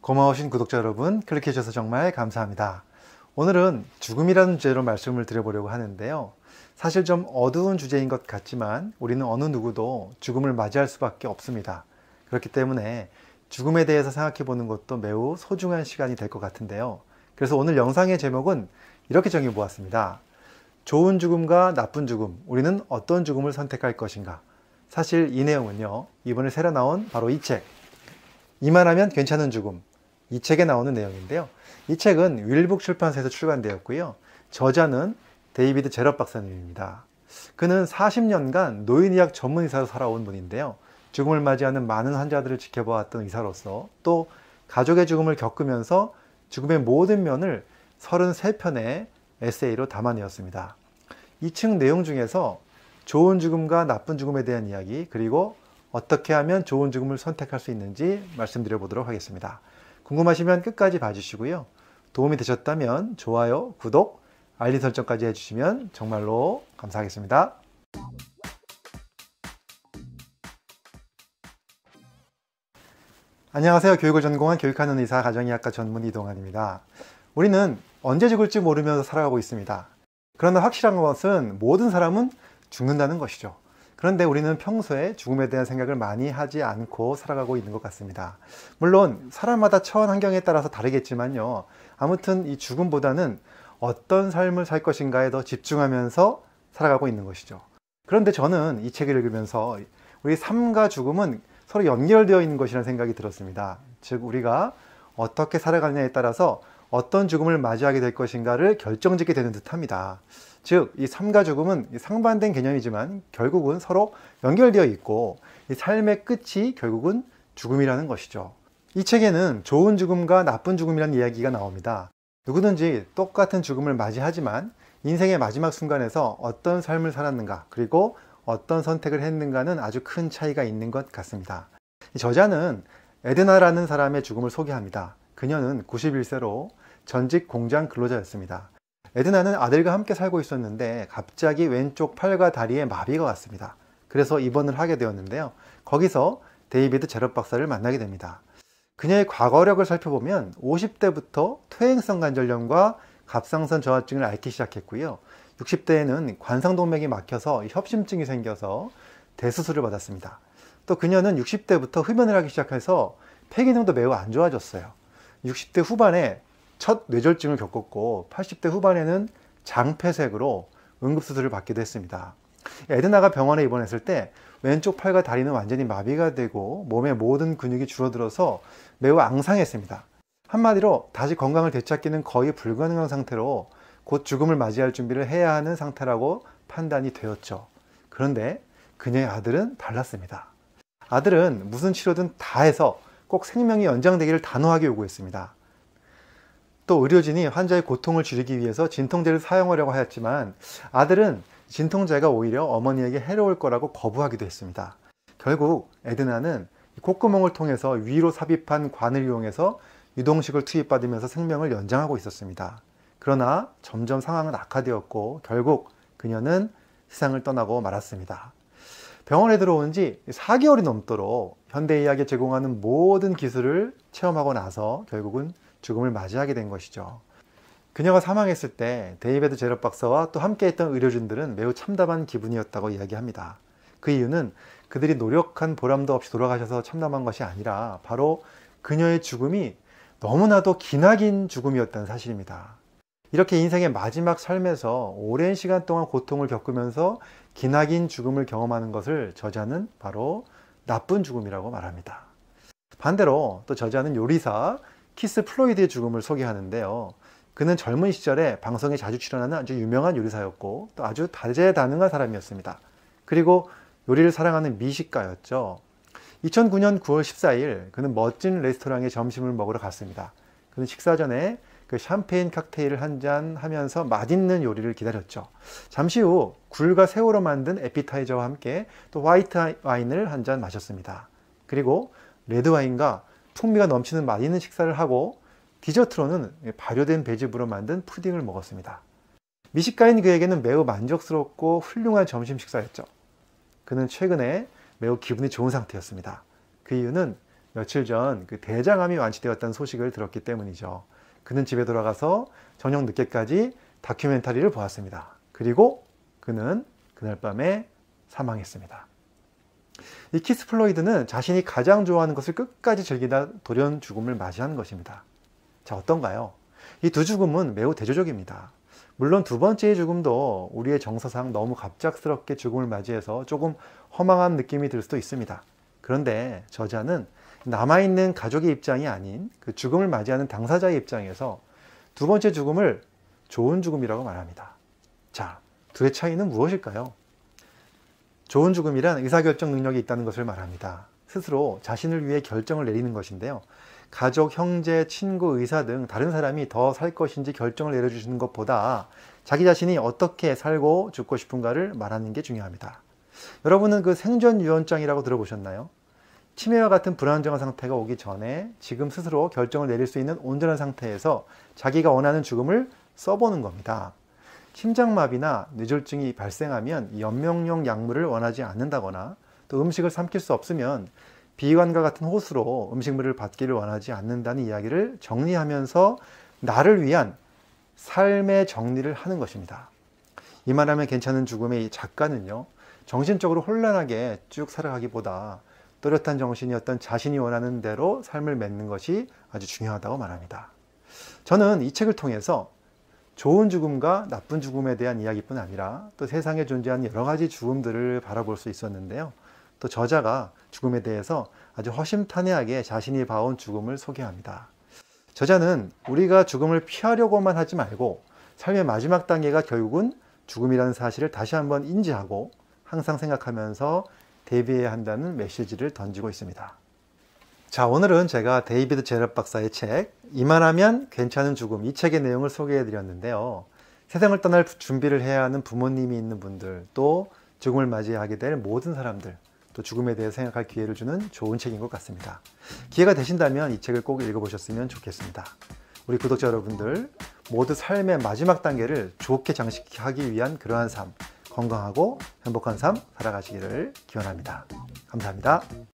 고마우신 구독자 여러분, 클릭해 주셔서 정말 감사합니다. 오늘은 죽음이라는 주제로 말씀을 드려보려고 하는데요. 사실 좀 어두운 주제인 것 같지만 우리는 어느 누구도 죽음을 맞이할 수밖에 없습니다. 그렇기 때문에 죽음에 대해서 생각해 보는 것도 매우 소중한 시간이 될 것 같은데요. 그래서 오늘 영상의 제목은 이렇게 정해 보았습니다. 좋은 죽음과 나쁜 죽음, 우리는 어떤 죽음을 선택할 것인가? 사실 이 내용은요, 이번에 새로 나온 바로 이 책, 이만하면 괜찮은 죽음, 이 책에 나오는 내용인데요. 이 책은 윌북 출판사에서 출간되었고요. 저자는 데이비드 제럿 박사님입니다. 그는 40년간 노인의학 전문의사로 살아온 분인데요. 죽음을 맞이하는 많은 환자들을 지켜보았던 의사로서 또 가족의 죽음을 겪으면서 죽음의 모든 면을 33편의 에세이로 담아내었습니다. 이 책 내용 중에서 좋은 죽음과 나쁜 죽음에 대한 이야기, 그리고 어떻게 하면 좋은 죽음을 선택할 수 있는지 말씀드려 보도록 하겠습니다. 궁금하시면 끝까지 봐주시고요. 도움이 되셨다면 좋아요, 구독, 알림 설정까지 해주시면 정말로 감사하겠습니다. 안녕하세요. 교육을 전공한 교육하는 의사 가정의학과 전문 이동환입니다. 우리는 언제 죽을지 모르면서 살아가고 있습니다. 그러나 확실한 것은 모든 사람은 죽는다는 것이죠. 그런데 우리는 평소에 죽음에 대한 생각을 많이 하지 않고 살아가고 있는 것 같습니다. 물론 사람마다 처한 환경에 따라서 다르겠지만요. 아무튼 이 죽음보다는 어떤 삶을 살 것인가에 더 집중하면서 살아가고 있는 것이죠. 그런데 저는 이 책을 읽으면서 우리 삶과 죽음은 서로 연결되어 있는 것이라는 생각이 들었습니다. 즉 우리가 어떻게 살아가느냐에 따라서 어떤 죽음을 맞이하게 될 것인가를 결정짓게 되는 듯합니다. 즉 이 삶과 죽음은 상반된 개념이지만 결국은 서로 연결되어 있고 이 삶의 끝이 결국은 죽음이라는 것이죠. 이 책에는 좋은 죽음과 나쁜 죽음이라는 이야기가 나옵니다. 누구든지 똑같은 죽음을 맞이하지만 인생의 마지막 순간에서 어떤 삶을 살았는가, 그리고 어떤 선택을 했는가는 아주 큰 차이가 있는 것 같습니다. 이 저자는 에드나라는 사람의 죽음을 소개합니다. 그녀는 91세로 전직 공장 근로자였습니다. 에드나는 아들과 함께 살고 있었는데 갑자기 왼쪽 팔과 다리에 마비가 왔습니다. 그래서 입원을 하게 되었는데요. 거기서 데이비드 제럿 박사를 만나게 됩니다. 그녀의 과거력을 살펴보면 50대부터 퇴행성 관절염과 갑상선 저하증을 앓기 시작했고요. 60대에는 관상동맥이 막혀서 협심증이 생겨서 대수술을 받았습니다. 또 그녀는 60대부터 흡연을 하기 시작해서 폐기능도 매우 안 좋아졌어요. 60대 후반에 첫 뇌졸중을 겪었고 80대 후반에는 장폐색으로 응급수술을 받기도 했습니다. 에드나가 병원에 입원했을 때 왼쪽 팔과 다리는 완전히 마비가 되고 몸의 모든 근육이 줄어들어서 매우 앙상했습니다. 한마디로 다시 건강을 되찾기는 거의 불가능한 상태로 곧 죽음을 맞이할 준비를 해야 하는 상태라고 판단이 되었죠. 그런데 그녀의 아들은 달랐습니다. 아들은 무슨 치료든 다 해서 꼭 생명이 연장되기를 단호하게 요구했습니다. 또 의료진이 환자의 고통을 줄이기 위해서 진통제를 사용하려고 하였지만 아들은 진통제가 오히려 어머니에게 해로울 거라고 거부하기도 했습니다. 결국 에드나는 콧구멍을 통해서 위로 삽입한 관을 이용해서 유동식을 투입받으면서 생명을 연장하고 있었습니다. 그러나 점점 상황은 악화되었고 결국 그녀는 세상을 떠나고 말았습니다. 병원에 들어온 지 4개월이 넘도록 현대의학에 제공하는 모든 기술을 체험하고 나서 결국은 죽음을 맞이하게 된 것이죠. 그녀가 사망했을 때 데이비드 제럿 박사와 또 함께했던 의료진들은 매우 참담한 기분이었다고 이야기합니다. 그 이유는 그들이 노력한 보람도 없이 돌아가셔서 참담한 것이 아니라 바로 그녀의 죽음이 너무나도 기나긴 죽음이었다는 사실입니다. 이렇게 인생의 마지막 삶에서 오랜 시간 동안 고통을 겪으면서 기나긴 죽음을 경험하는 것을 저자는 바로 나쁜 죽음이라고 말합니다. 반대로 또 저자는 요리사 키스 플로이드의 죽음을 소개하는데요. 그는 젊은 시절에 방송에 자주 출연하는 아주 유명한 요리사였고 또 아주 다재다능한 사람이었습니다. 그리고 요리를 사랑하는 미식가였죠. 2009년 9월 14일 그는 멋진 레스토랑에 점심을 먹으러 갔습니다. 그는 식사 전에 그 샴페인 칵테일을 한 잔 하면서 맛있는 요리를 기다렸죠. 잠시 후 굴과 새우로 만든 에피타이저와 함께 또 화이트 와인을 한 잔 마셨습니다. 그리고 레드 와인과 풍미가 넘치는 맛있는 식사를 하고 디저트로는 발효된 배즙으로 만든 푸딩을 먹었습니다. 미식가인 그에게는 매우 만족스럽고 훌륭한 점심 식사였죠. 그는 최근에 매우 기분이 좋은 상태였습니다. 그 이유는 며칠 전 그 대장암이 완치되었다는 소식을 들었기 때문이죠. 그는 집에 돌아가서 저녁 늦게까지 다큐멘터리를 보았습니다. 그리고 그는 그날 밤에 사망했습니다. 이 키스 플로이드는 자신이 가장 좋아하는 것을 끝까지 즐기다 돌연 죽음을 맞이한 것입니다. 자, 어떤가요? 이 두 죽음은 매우 대조적입니다. 물론 두 번째의 죽음도 우리의 정서상 너무 갑작스럽게 죽음을 맞이해서 조금 허망한 느낌이 들 수도 있습니다. 그런데 저자는 남아있는 가족의 입장이 아닌 그 죽음을 맞이하는 당사자의 입장에서 두 번째 죽음을 좋은 죽음이라고 말합니다. 자, 둘의 차이는 무엇일까요? 좋은 죽음이란 의사결정 능력이 있다는 것을 말합니다. 스스로 자신을 위해 결정을 내리는 것인데요. 가족, 형제, 친구, 의사 등 다른 사람이 더 살 것인지 결정을 내려주시는 것보다 자기 자신이 어떻게 살고 죽고 싶은가를 말하는 게 중요합니다. 여러분은 그 생존유언장이라고 들어보셨나요? 치매와 같은 불안정한 상태가 오기 전에 지금 스스로 결정을 내릴 수 있는 온전한 상태에서 자기가 원하는 죽음을 써보는 겁니다. 심장마비나 뇌졸중이 발생하면 연명용 약물을 원하지 않는다거나 또 음식을 삼킬 수 없으면 비관과 같은 호수로 음식물을 받기를 원하지 않는다는 이야기를 정리하면서 나를 위한 삶의 정리를 하는 것입니다. 이만하면 괜찮은 죽음의 작가는요, 정신적으로 혼란하게 쭉 살아가기보다 또렷한 정신이었던 자신이 원하는 대로 삶을 맺는 것이 아주 중요하다고 말합니다. 저는 이 책을 통해서 좋은 죽음과 나쁜 죽음에 대한 이야기뿐 아니라 또 세상에 존재하는 여러 가지 죽음들을 바라볼 수 있었는데요. 또 저자가 죽음에 대해서 아주 허심탄회하게 자신이 봐온 죽음을 소개합니다. 저자는 우리가 죽음을 피하려고만 하지 말고 삶의 마지막 단계가 결국은 죽음이라는 사실을 다시 한번 인지하고 항상 생각하면서 대비해야 한다는 메시지를 던지고 있습니다. 자, 오늘은 제가 데이비드 제럿 박사의 책 이만하면 괜찮은 죽음, 이 책의 내용을 소개해 드렸는데요. 세상을 떠날 준비를 해야 하는 부모님이 있는 분들, 또 죽음을 맞이하게 될 모든 사람들, 또 죽음에 대해 생각할 기회를 주는 좋은 책인 것 같습니다. 기회가 되신다면 이 책을 꼭 읽어보셨으면 좋겠습니다. 우리 구독자 여러분들 모두 삶의 마지막 단계를 좋게 장식하기 위한 그러한 삶, 건강하고 행복한 삶 살아가시기를 기원합니다. 감사합니다.